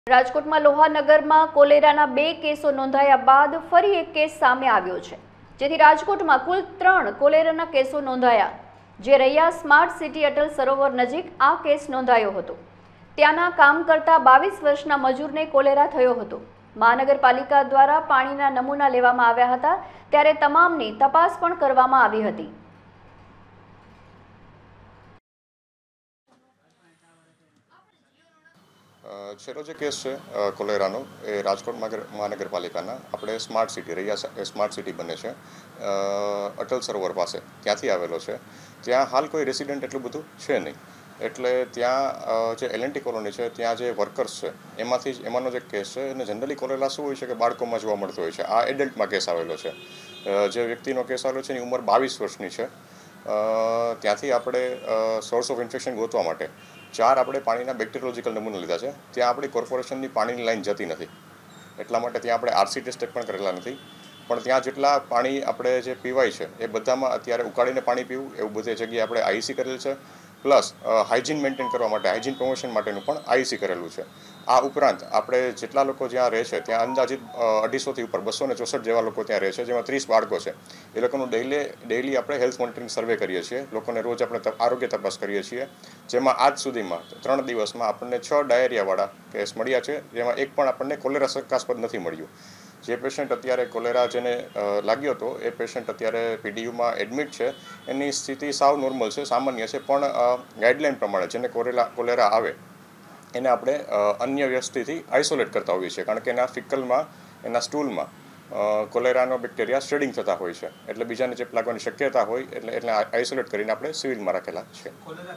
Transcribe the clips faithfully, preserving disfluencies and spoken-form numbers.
રાજકોટમાં લોહાનગરમાં કોલેરાના બે કેસો નોંધાયા બાદ ફરી એક કેસ સામે આવ્યો છે, જેથી રાજકોટમાં કુલ ત્રણ કોલેરાના કેસો નોંધાયા, જે રૈયા સ્માર્ટ સિટી અટલ સરોવર નજીક આ કેસ નોંધાયો હતો। ત્યાંના કામ કરતા બાવીસ વર્ષના મજૂરને કોલેરા થયો હતો। મહાનગરપાલિકા દ્વારા પાણીના નમૂના લેવામાં આવ્યા હતા, ત્યારે તમામની તપાસ પણ કરવામાં આવી હતી। છેલ્લો જે કેસ છે કોલેરાનો એ રાજકોટ મહાનગરપાલિકાના આપણે smart city Raiya smart city બને છે અટલ સરોવર પાસે ત્યાંથી આવેલો છે। ત્યાં હાલ કોઈ રેસિડેન્ટ એટલું બધું છે નહીં, એટલે ત્યાં જે એલ એન્ડ ટી કોલોની છે ત્યાં જે વર્કર્સ છે એમાંથી જ એમાંનો જે કેસ છે અને જનરલી કોલેરા શું હોય છે કે બાળકોમાં જોવા મળતો હોય છે। આ એડલ્ટમાં કેસ આવેલો છે। જે વ્યક્તિનો કેસ આવેલો છે એની ઉંમર બાવીસ વર્ષની છે। ત્યાંથી આપણે સોર્સ ઓફ ઇન્ફેક્શન ગોતવા માટે ચાર આપણે પાણીના બેક્ટેરિયોલોજીકલ નમૂના લીધા છે। ત્યાં આપણી કોર્પોરેશનની પાણીની લાઈન જતી નથી, એટલા માટે ત્યાં આપણે આરસી ટેસ્ટ પણ કરેલા નથી। પણ ત્યાં જેટલા પાણી આપણે જે પીવાય છે એ બધામાં અત્યારે ઉકાળીને પાણી પીવું એવું બધી જગ્યાએ આપણે આઈસી કરેલ છે, પ્લસ હાઇજીન મેન્ટેન કરવા માટે હાઇજીન પ્રમોશન માટેનું પણ આઈસી કરેલું છે। આ ઉપરાંત આપણે જેટલા લોકો જ્યાં રહે છે ત્યાં અંદાજિત અઢીસોથી ઉપર બસો ને ચોસઠ જેવા લોકો ત્યાં રહે છે, જેમાં ત્રીસ બાળકો છે। એ લોકોનું ડેઈલી ડેઈલી આપણે હેલ્થ મોનિટરિંગ સર્વે કરીએ છીએ, લોકોને રોજ આપણે આરોગ્ય તપાસ કરીએ છીએ, જેમાં આજ સુધીમાં ત્રણ દિવસમાં આપણને છ ડાયરિયાવાળા કેસ મળ્યા છે, જેમાં એક પણ આપણને કોલેરા શંકાસ્પદ નથી મળ્યું। જે પેશન્ટ અત્યારે કોલેરા જેને લાગ્યો હતો એ પેશન્ટ અત્યારે પીડીયુમાં એડમિટ છે। એની સ્થિતિ સાવ નોર્મલ છે, સામાન્ય છે, પણ ગાઈડલાઇન પ્રમાણે જેને કોલેરા કોલેરા આવે એને આપણે અન્ય વ્યક્તિથી આઇસોલેટ કરતા હોઈએ છીએ, કારણ કે એના ફિકલમાં એના સ્ટૂલમાં કોલેરાનો બેક્ટેરિયા શેડિંગ થતા હોય છે, એટલે બીજાને ચેપ લાગવાની શક્યતા હોય એટલે એટલે આઇસોલેટ કરીને આપણે સિવિલમાં રાખેલા છે।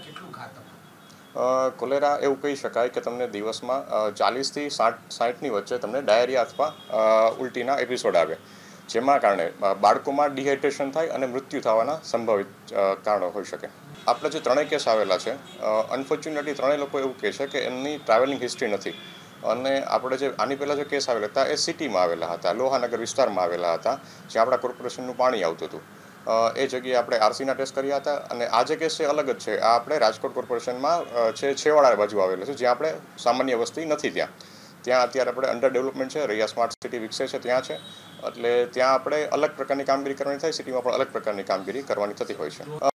કોલેરા એવું કહી શકાય કે તમને દિવસમાં ચાલીસથી સાઠ સાઠની વચ્ચે તમને ડાયરિયા અથવા ઉલટીના એપિસોડ આવે, જેમાં કારણે બાળકોમાં ડિહાઇડ્રેશન થાય અને મૃત્યુ થવાના સંભવિત કારણો હોઈ શકે। આપણે જે ત્રણેય કેસ આવેલા છે, અનફોર્ચ્યુનેટલી ત્રણેય લોકો એવું કહે છે કે એમની ટ્રાવેલિંગ હિસ્ટ્રી નથી, અને આપણે જે આની પહેલાં જે કેસ આવેલા હતા એ સિટીમાં આવેલા હતા, લોહાનગર વિસ્તારમાં આવેલા હતા, જ્યાં આપણા કોર્પોરેશનનું પાણી આવતું હતું। એ જગ્યાએ આપણે આરસીના ટેસ્ટ કર્યા હતા, અને આ જે કેસ છે અલગ જ છે। આ આપણે રાજકોટ કોર્પોરેશનમાં છે છેવાડા બાજુ આવેલો છે, જ્યાં આપણે સામાન્ય વસ્તી નથી, ત્યાં ત્યાં અત્યારે આપણે અંડર ડેવલપમેન્ટ છે, રૈયા સ્માર્ટ સિટી વિકસે છે ત્યાં છે, એટલે ત્યાં આપણે અલગ પ્રકારની કામગીરી કરવાની થાય, સિટીમાં પણ અલગ પ્રકારની કામગીરી કરવાની થતી હોય છે।